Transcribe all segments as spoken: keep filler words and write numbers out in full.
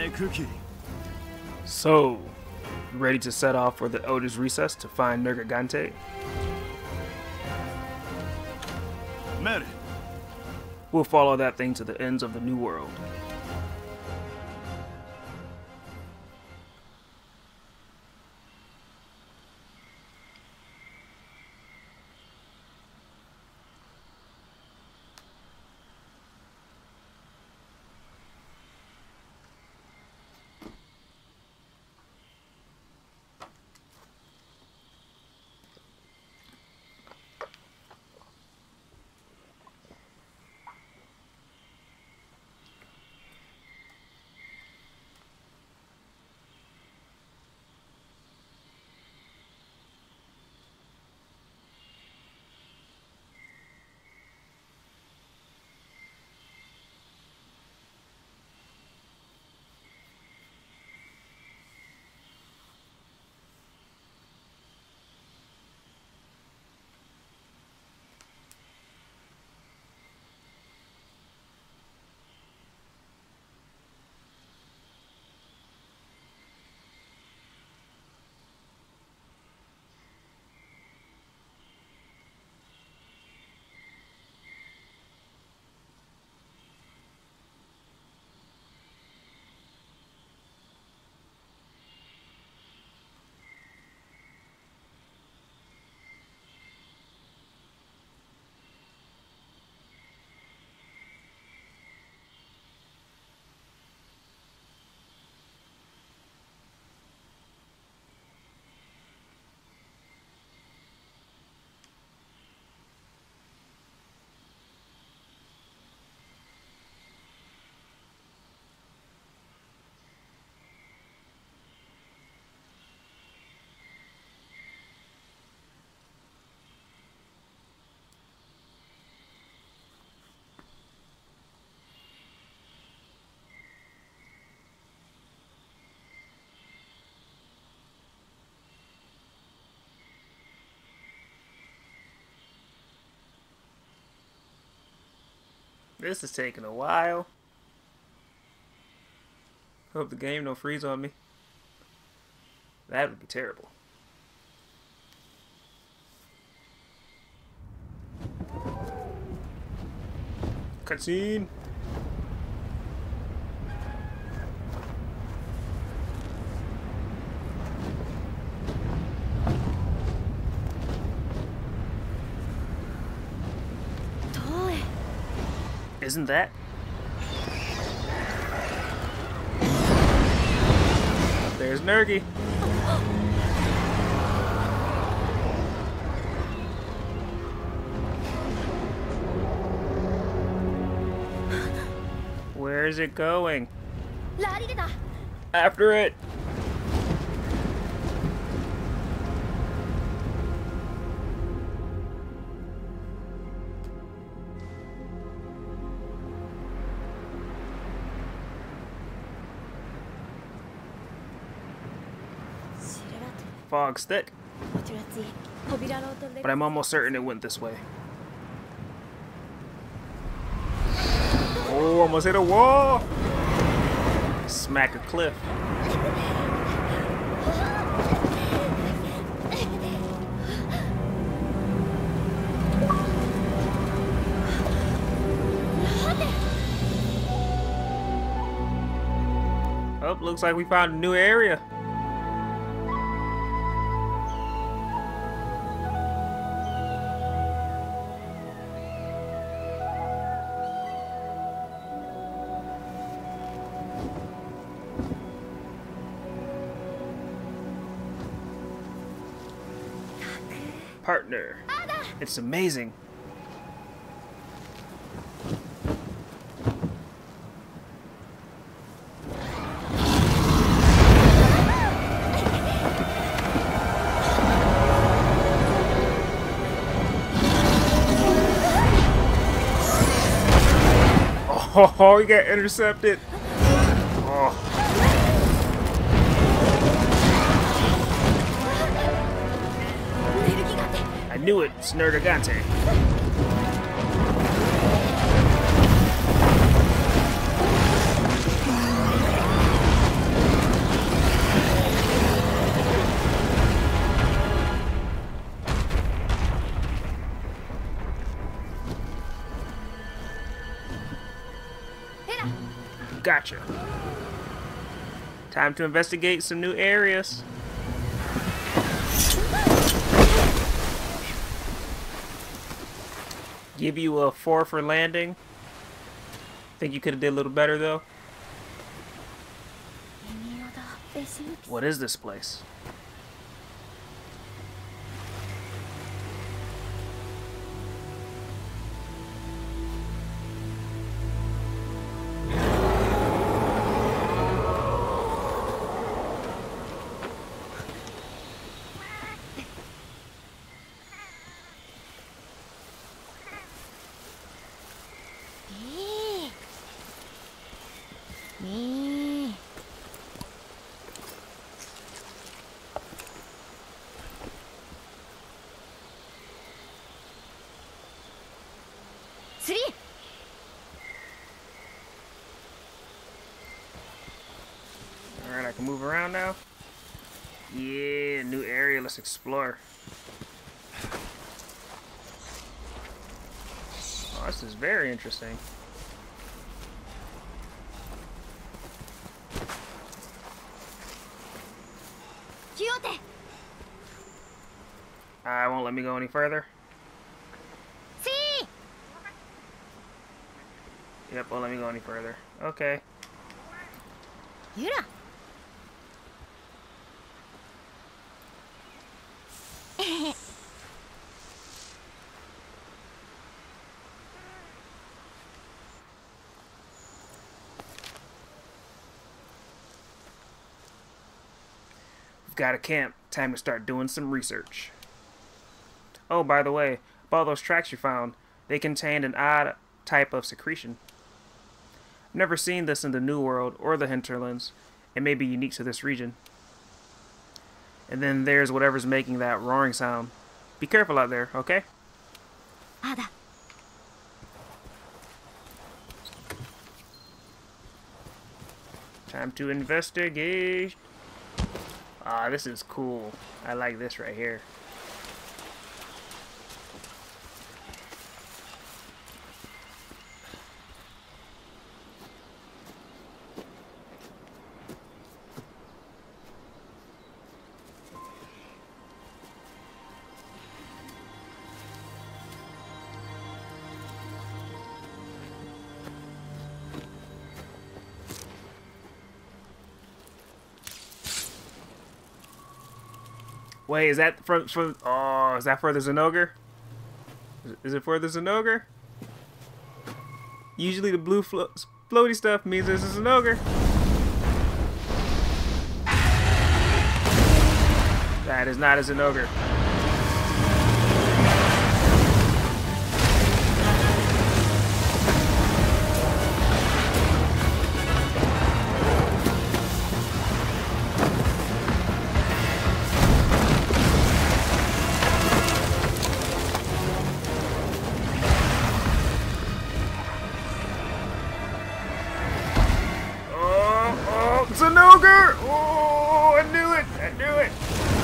So, ready to set off for the Elder's Recess to find Nergigante? We'll follow that thing to the ends of the New World. This is taking a while. Hope the game don't freeze on me. That would be terrible. Cutscene. Isn't that? There's Nergi. Where is it going? After it. Fog's thick, but I'm almost certain it went this way. Oh, almost hit a wall! Smack a cliff. Oh, looks like we found a new area. Partner. It's amazing. Oh, he got intercepted. Oh. I knew it, it's Nergigante. Gotcha. Time to investigate some new areas. Give you a four for landing. Think you could have did a little better though. What is this place? Alright, I can move around now. Yeah, new area, let's explore. Oh, this is very interesting. I won't let me go any further. Yep, won't let me go any further. Okay. Yura. We've got a camp. Time to start doing some research. Oh, by the way, all those tracks you found, they contained an odd type of secretion. I've never seen this in the New World or the hinterlands. It may be unique to this region. And then there's whatever's making that roaring sound. Be careful out there, okay? Ada. Time to investigate. Ah, this is cool. I like this right here. Wait, is that for, for oh, is that for the Zenogre? Is it for the Zenogre? Usually the blue flo floaty stuff means there's a Zenogre. That is not a Zenogre. Zenogre! Oh, I knew it! I knew it!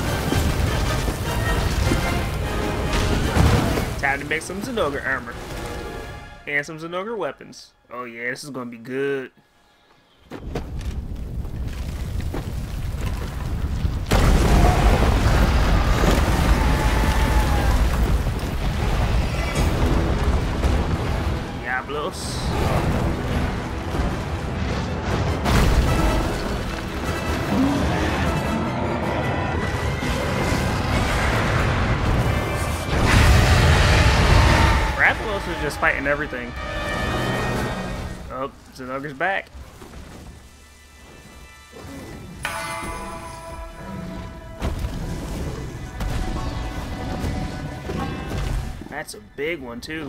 Time to make some Zenogre armor. And some Zenogre weapons. Oh yeah, this is gonna be good. Diablos. Is just fighting everything. Oh, Zenogre's back. That's a big one too.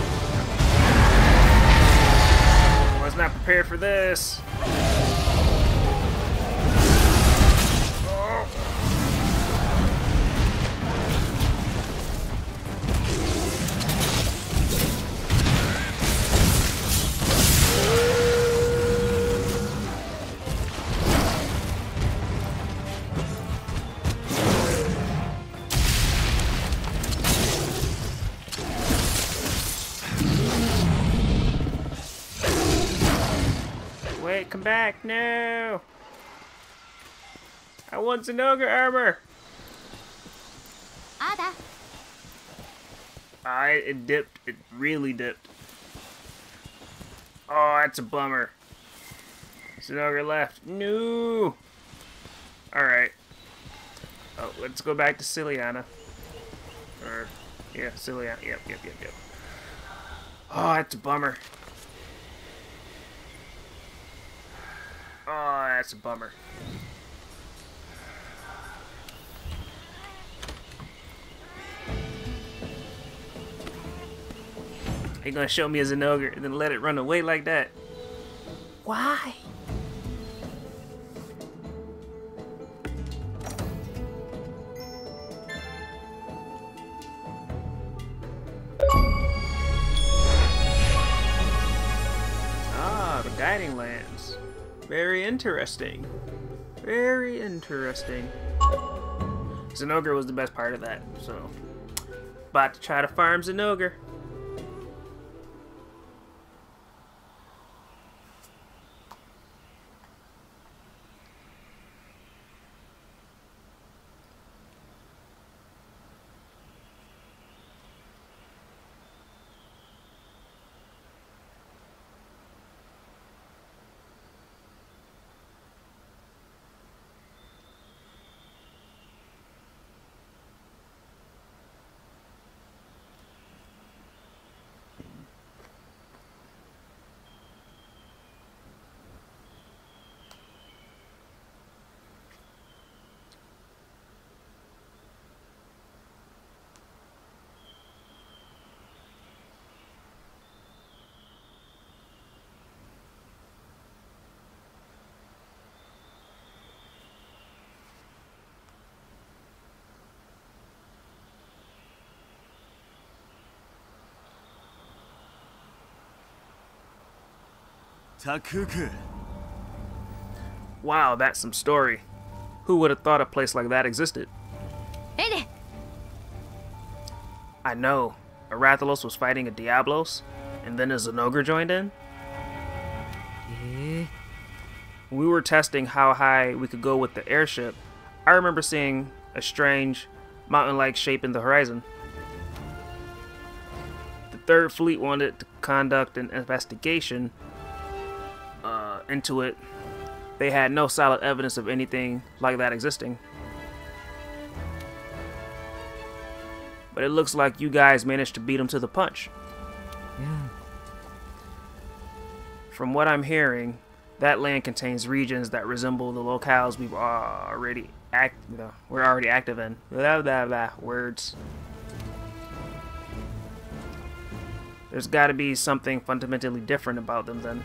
Prepared for this. Wait, come back. No. I want Zenogre armor. Ada. I it dipped. It really dipped. Oh, that's a bummer. Zenogre left. No. All right. Oh, let's go back to Ciliana. Or yeah, Ciliana. Yep, yep, yep, yep. Oh, that's a bummer. Oh, that's a bummer. You're gonna show me as an ogre and then let it run away like that? Why? Ah, the guiding lands. Very interesting. Very interesting. Zenogre was the best part of that, so about to try to farm Zenogre. Takuku. Wow, that's some story. Who would have thought a place like that existed? Ede. I know. Arathalos was fighting a Diablos, and then a Zenogre joined in? Eh. When we were testing how high we could go with the airship, I remember seeing a strange, mountain-like shape in the horizon. The Third Fleet wanted to conduct an investigation uh, into it. They had no solid evidence of anything like that existing. But it looks like you guys managed to beat them to the punch. Yeah. From what I'm hearing, that land contains regions that resemble the locales we've already act no, we're already active in. Blah blah blah words. There's got to be something fundamentally different about them then.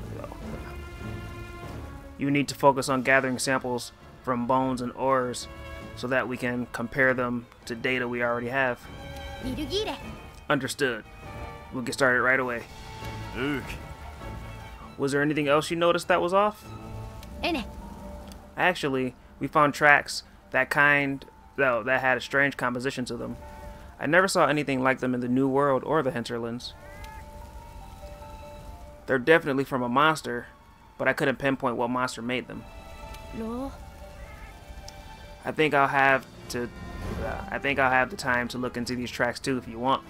You need to focus on gathering samples from bones and ores so that we can compare them to data we already have. Nergigante. Understood. We'll get started right away. Ugh. Was there anything else you noticed that was off? Ene. Actually, we found tracks that kind though that had a strange composition to them. I never saw anything like them in the New World or the hinterlands. They're definitely from a monster, but I couldn't pinpoint what monster made them. No. I think I'll have to. Uh, I think I'll have the time to look into these tracks too, if you want.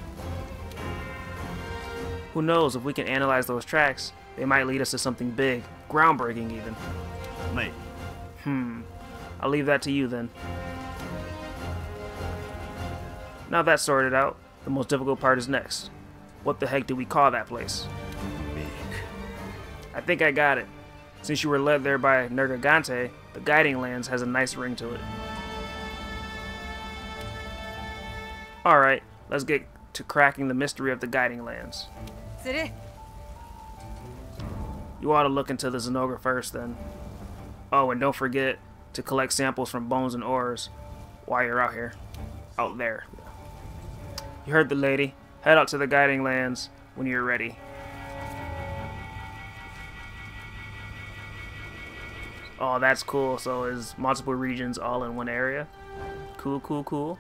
Who knows? If we can analyze those tracks, they might lead us to something big, groundbreaking even. Mate. Hmm. I'll leave that to you then. Now that's sorted out, the most difficult part is next. What the heck do we call that place? Big. I think I got it. Since you were led there by Nergigante, the Guiding Lands has a nice ring to it. Alright, let's get to cracking the mystery of the Guiding Lands. Tsuru. You ought to look into the Zenogre first then. Oh, and don't forget to collect samples from bones and ores while you're out here. Out there. You heard the lady. Head out to the Guiding Lands when you're ready. Oh, that's cool. So is multiple regions all in one area? Cool, cool, cool.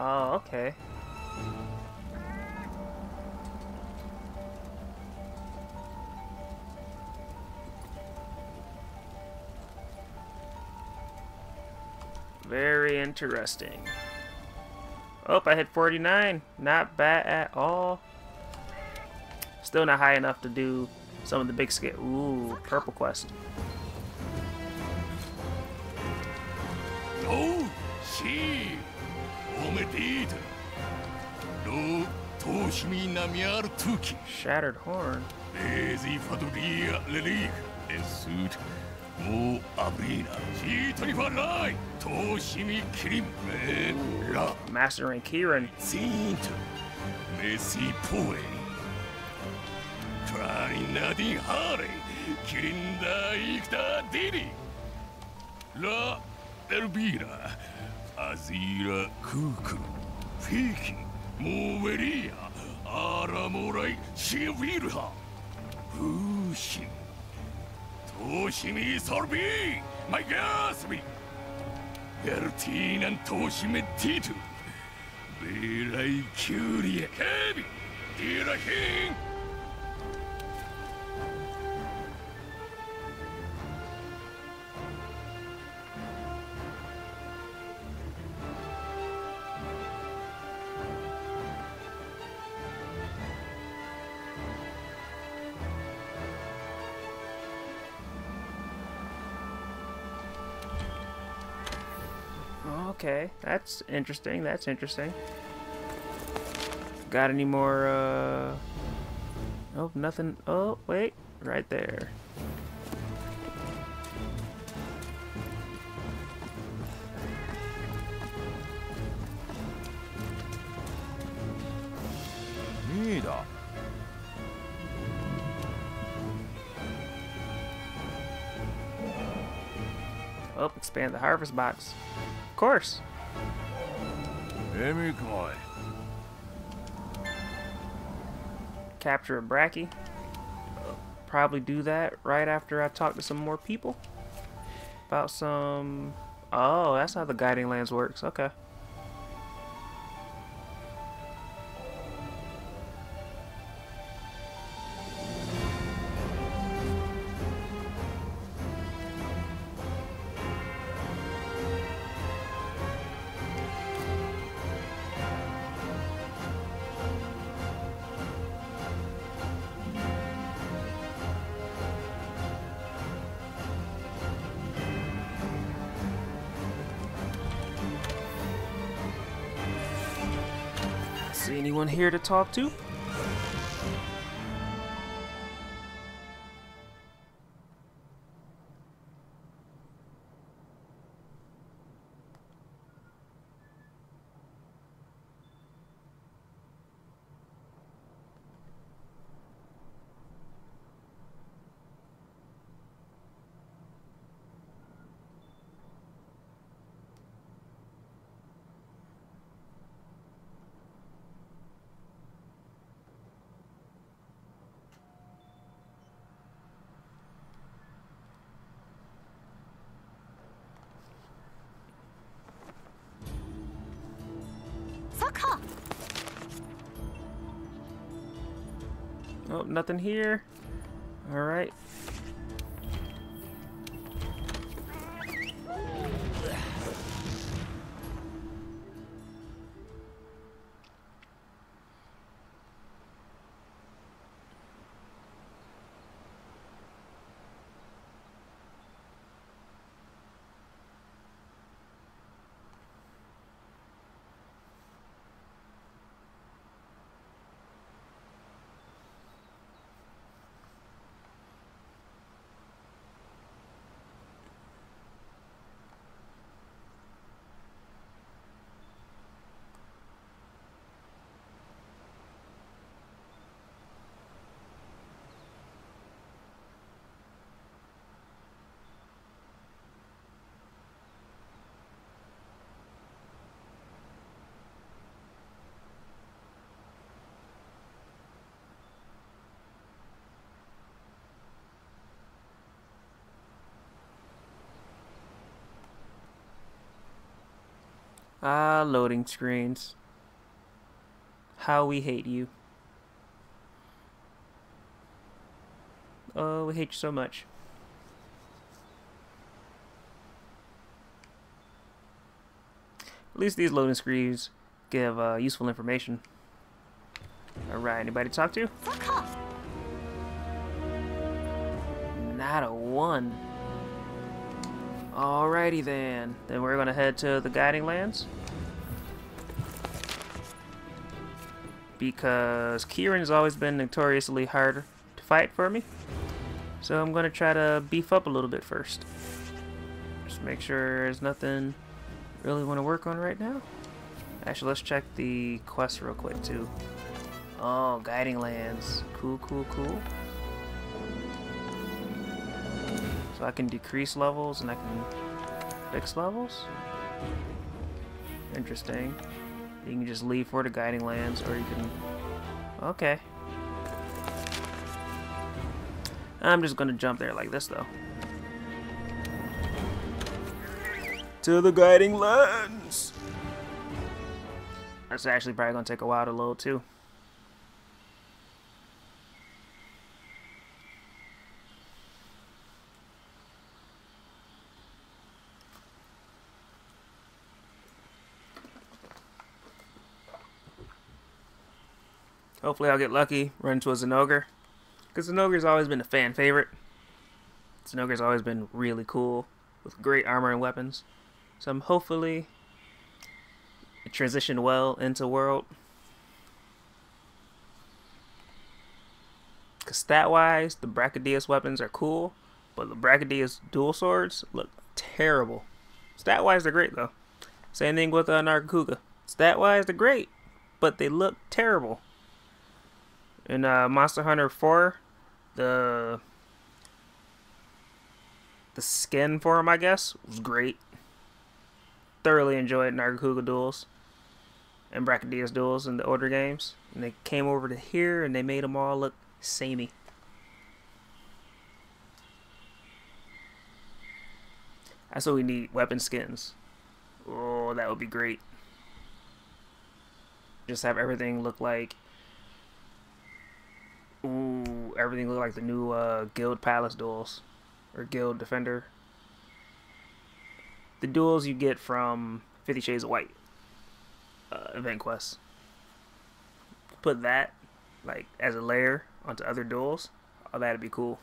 Oh, okay. Very interesting. Oh, I hit forty-nine. Not bad at all. Still not high enough to do some of the big scale. Ooh, purple quest. Oh, she. Omedeed. No, Toshimi Namiar Tuki. Shattered horn. Lazy Faduria Lelik. And suit. Mo Abrina. She twenty-four line. Toshimi Kirim. La. Master Rank Kieran. Saint. Messi Poe. Trying nothing hard. Kirinda Ikta Didi. La. Elvira, Azira Kuku, Fiki, Moveria, Aramorai, Shivirha, Fushi, Toshimi Sorbi, my Gasby, Ertin and Toshime Titu, Belai Curia Heavy, Dira King. Okay, that's interesting. That's interesting. Got any more, uh... Oh, nothing. Oh, wait. Right there. Neither. Oh, expand the harvest box. Of course. Emikoi. Capture a Bracky. Probably do that right after I talk to some more people. About some... Oh, that's how the Guiding Lands works. Okay. See anyone here to talk to? Oh, nothing here. All right. Ah, loading screens. How we hate you. Oh, we hate you so much. At least these loading screens give uh, useful information. Alright, anybody to talk to? Not a one. Alrighty then. Then we're gonna head to the guiding lands. Because Kieran's always been notoriously hard to fight for me. So I'm gonna try to beef up a little bit first. Just make sure there's nothing really want to work on right now. Actually, let's check the quest real quick too. Oh, guiding lands. Cool, cool, cool. So I can decrease levels and I can fix levels. Interesting. You can just leave for the guiding lands, or you can... Okay. I'm just gonna jump there like this though. To the guiding lands! That's actually probably gonna take a while to load too. Hopefully I'll get lucky, run into a Zenogre. Because Zenogre's always been a fan favorite. Zenogre's always been really cool, with great armor and weapons. So I'm hopefully transition well into World. Because stat-wise, the Brachydios weapons are cool, but the Brachydios dual swords look terrible. Stat-wise, they're great though. Same thing with uh, Nargacuga. Stat-wise, they're great, but they look terrible. In uh, Monster Hunter four, the the skin for him, I guess, was great. Thoroughly enjoyed Nargacuga duels and Brachydios duels in the older games. And they came over to here and they made them all look samey. That's what we need, weapon skins. Oh, that would be great. Just have everything look like... Ooh, everything look like the new uh, Guild Palace duels. Or Guild Defender. The duels you get from Fifty Shades of White. Uh, event quests. Put that, like, as a layer onto other duels. Oh, that'd be cool.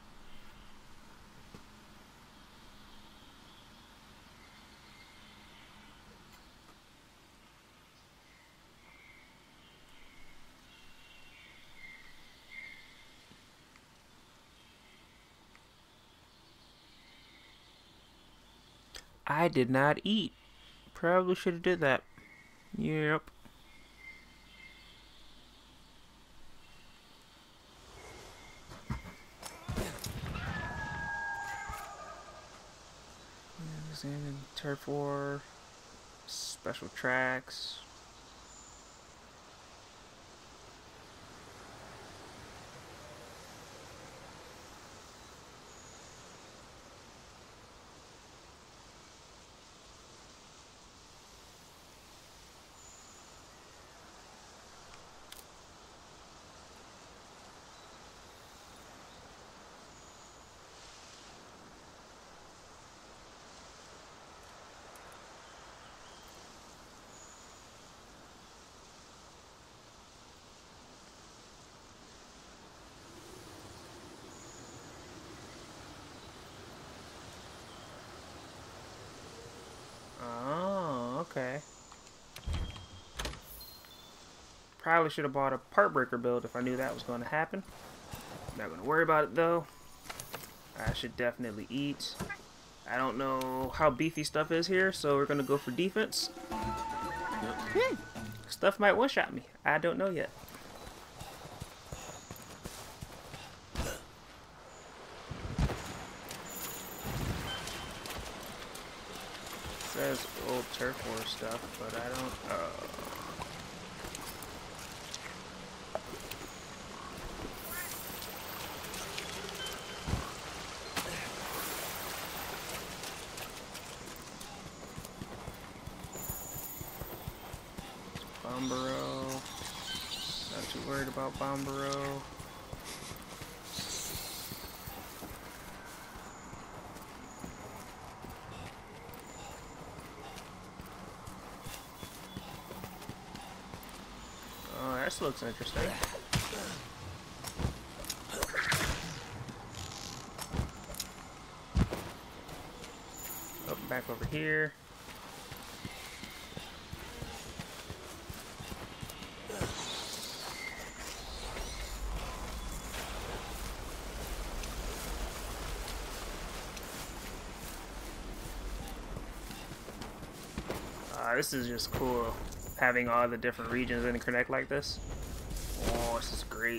I did not eat. Probably should have did that. Yep. Turf War. Special tracks. Okay. Probably should have bought a part breaker build if I knew that was going to happen. Not going to worry about it though. I should definitely eat. I don't know how beefy stuff is here, so we're going to go for defense. Stuff might one-shot me. I don't know yet. Says old turf war stuff, but I don't. Uh... Bombero. Not too worried about Bombero. Oh, this looks interesting. Oh, back over here. Uh, this is just cool, having all the different regions interconnect like this. Oh, this is great.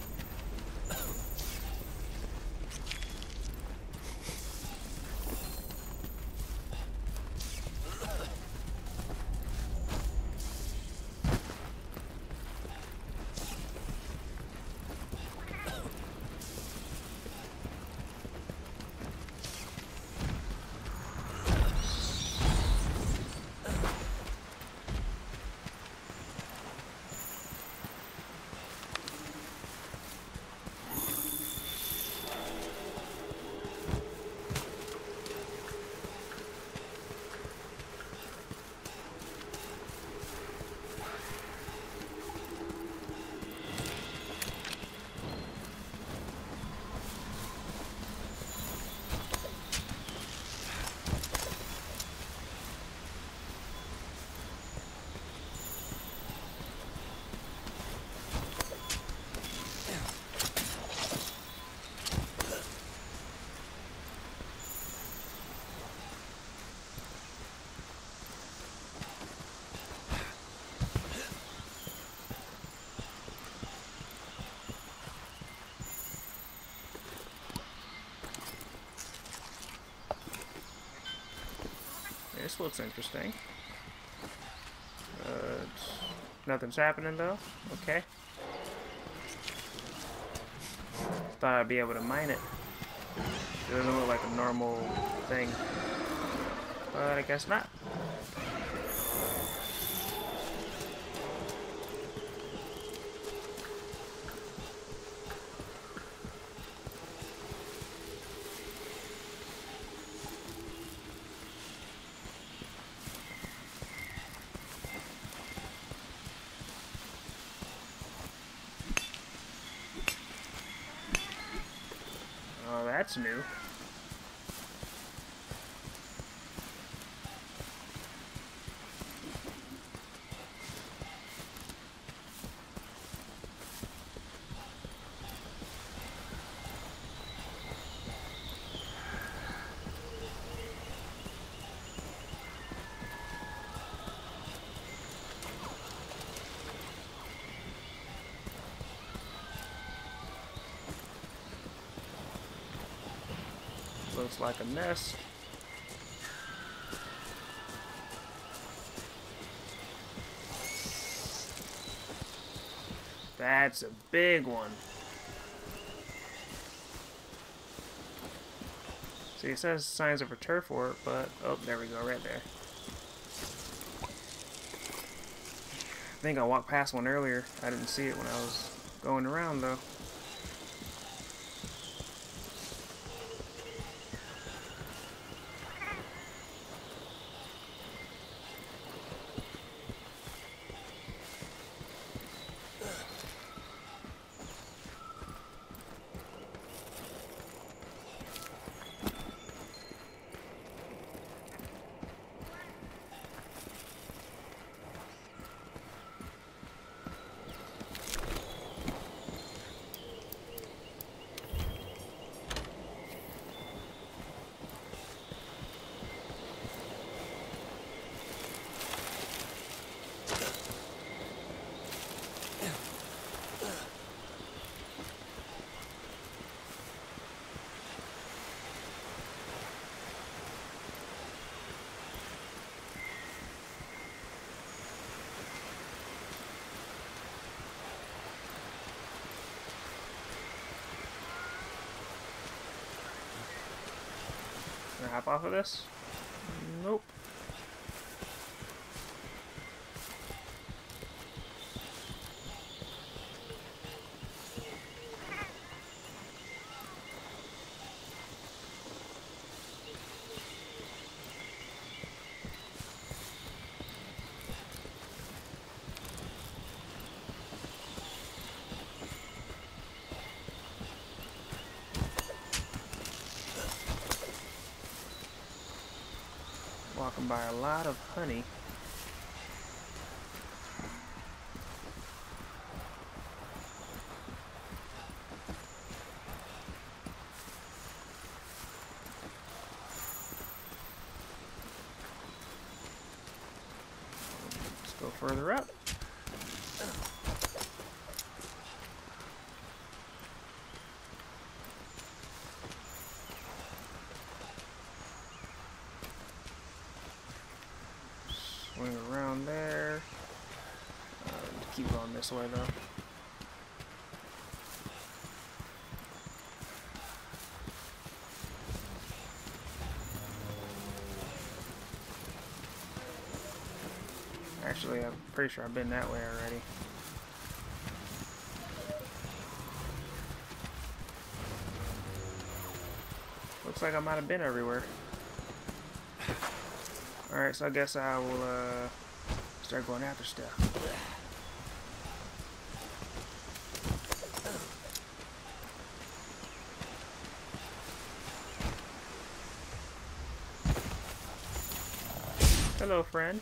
This looks interesting. Uh, nothing's happening though. Okay. Thought I'd be able to mine it. It doesn't look like a normal thing. But I guess not. Oh, that's new. Looks like a nest. That's a big one. See, it says signs of a turf fort, but oh, there we go, right there. I think I walked past one earlier. I didn't see it when I was going around though. Can I hop off of this? Nope. can buy a lot of honey. Let's go further up. Swing around there. Uh, keep going this way though. Actually, I'm pretty sure I've been that way already. Looks like I might have been everywhere. Alright, so I guess I will uh, start going after stuff. Hello, friend.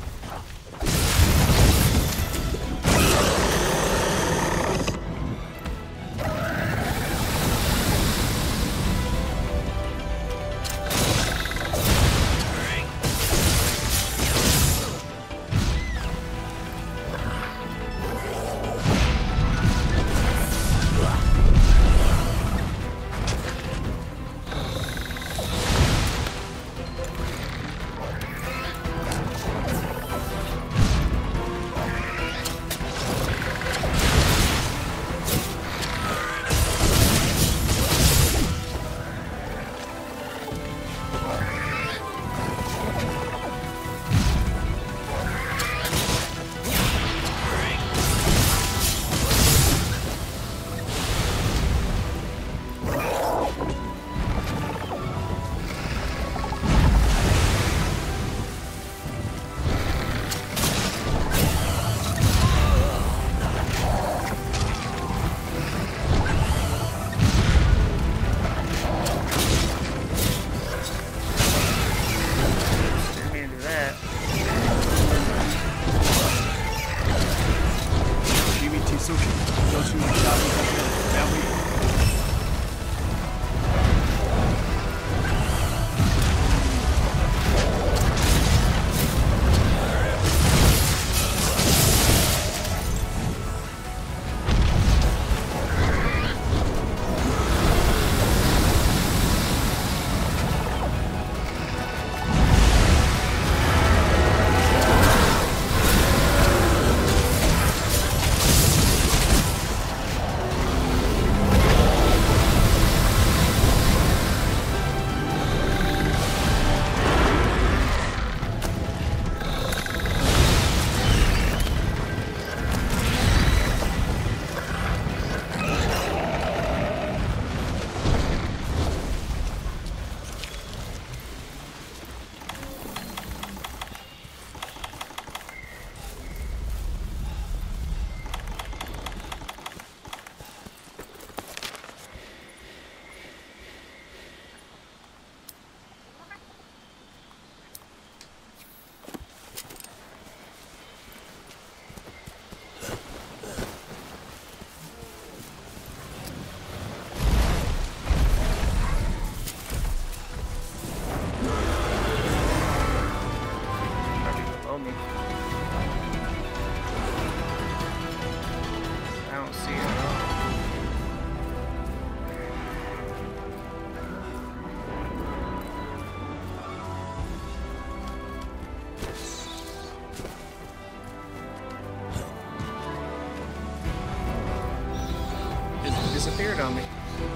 Disappeared on me.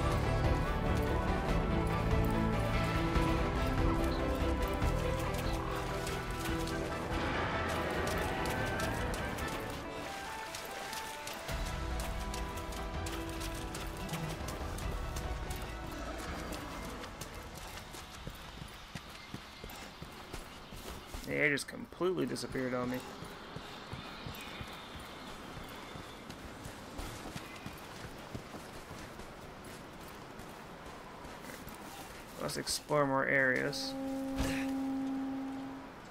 Yeah, it just completely disappeared on me. Let's explore more areas.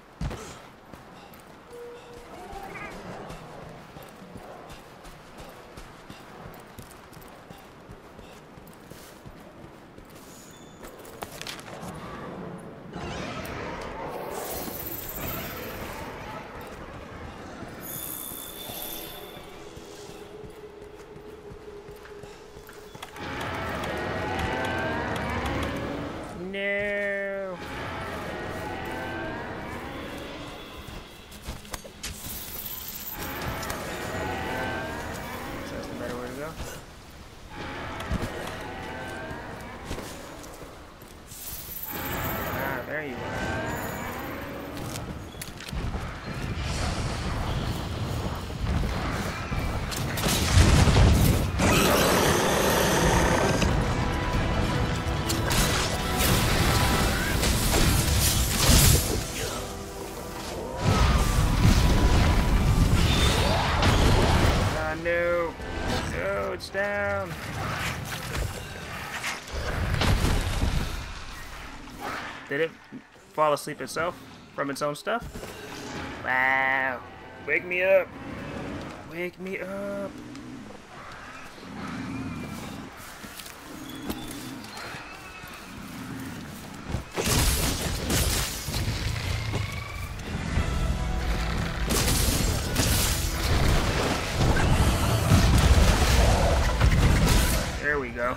down. Did it fall asleep itself from its own stuff? Wow. Wake me up. Wake me up. There we go.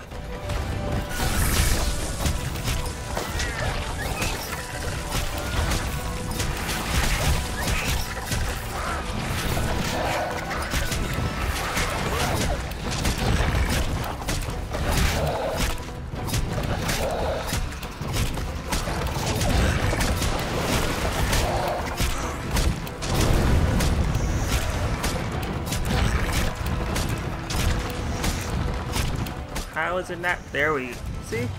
How is it not? There we see.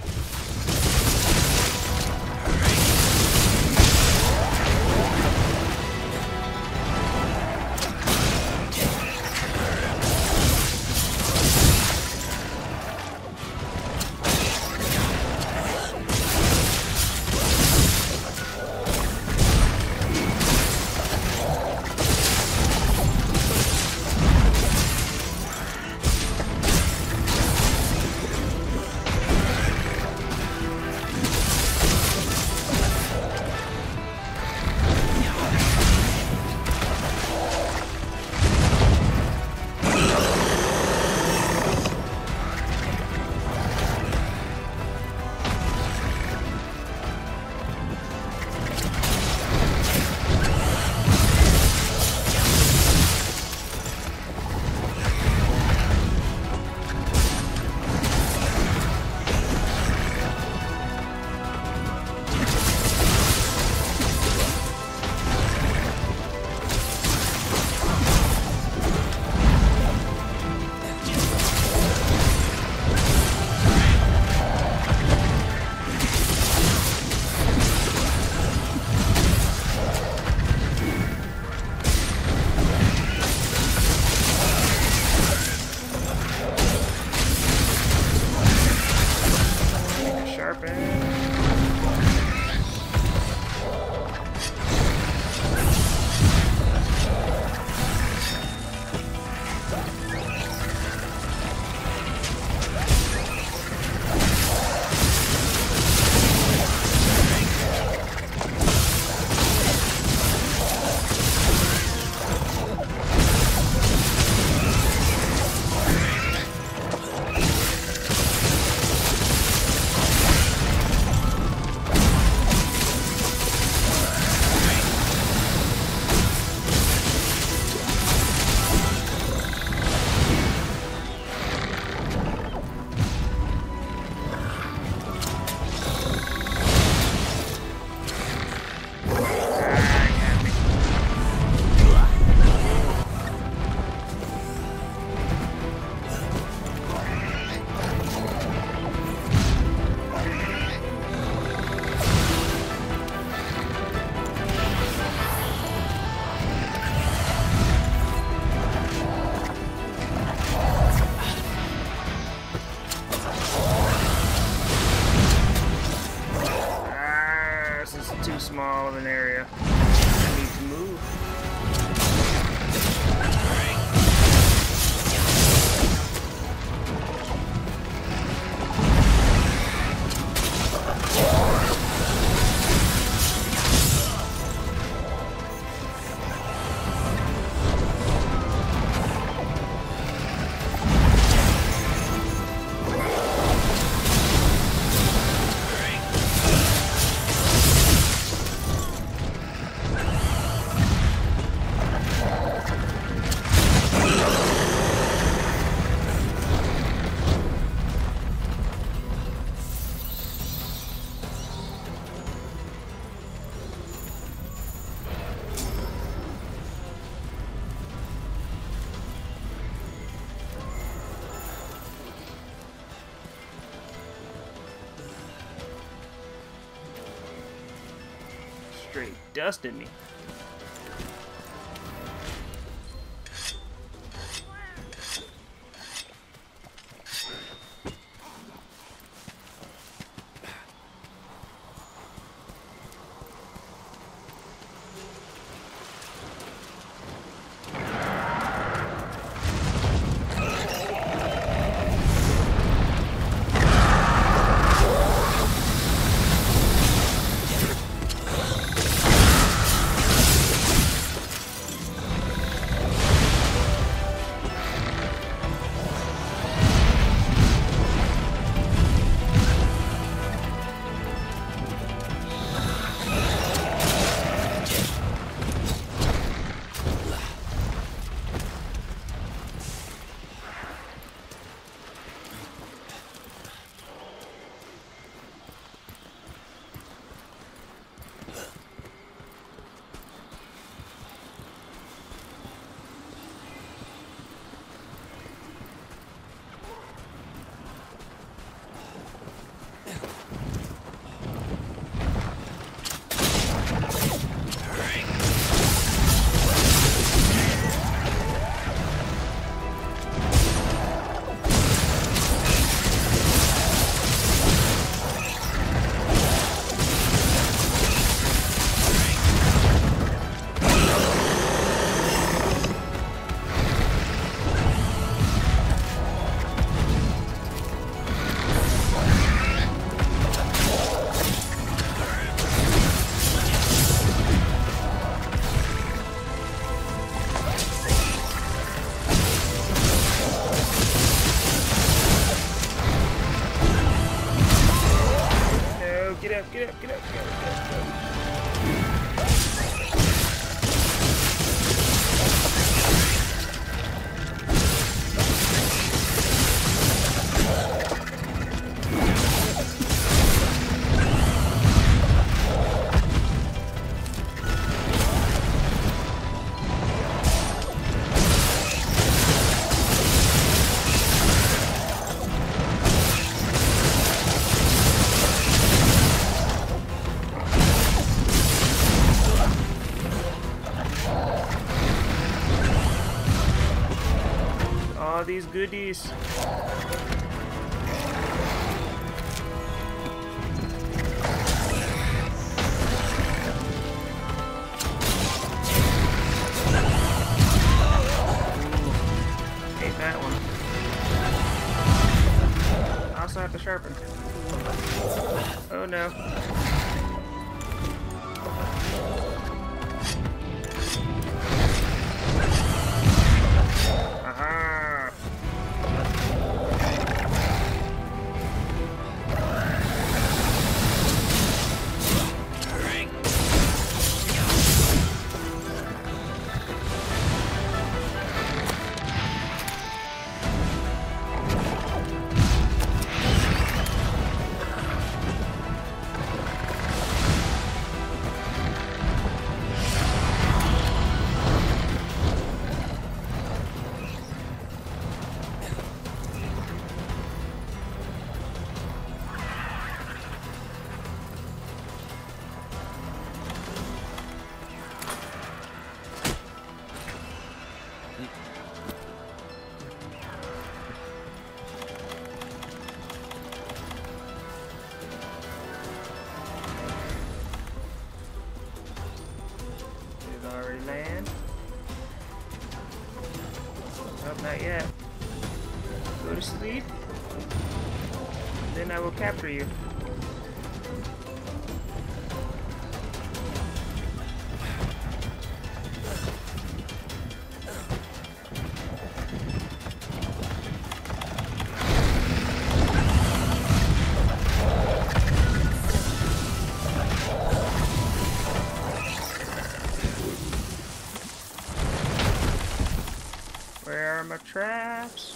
Small of an area. I need to move. Straight dusted me. all these goodies. Ate that one. I also have to sharpen. Oh no. Aha! Already land. Oh, not yet. Go to sleep. Then I will capture you. Where are my traps?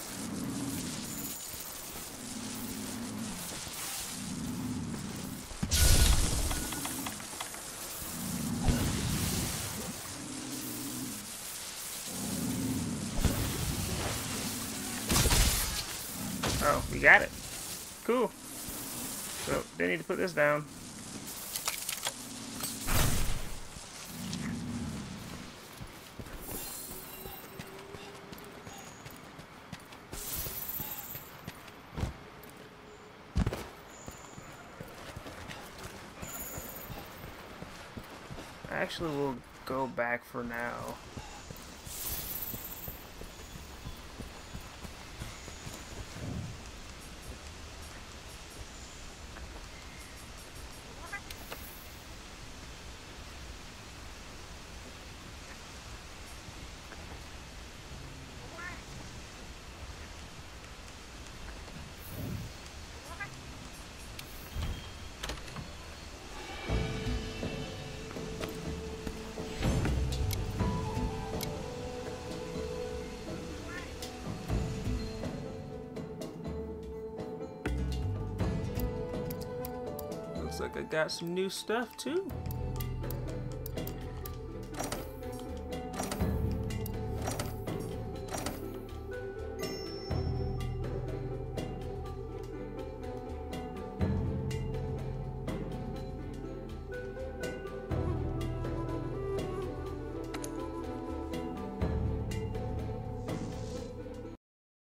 Oh, we got it. Cool. So, they need to put this down. Actually, we'll go back for now. Looks like I got some new stuff too.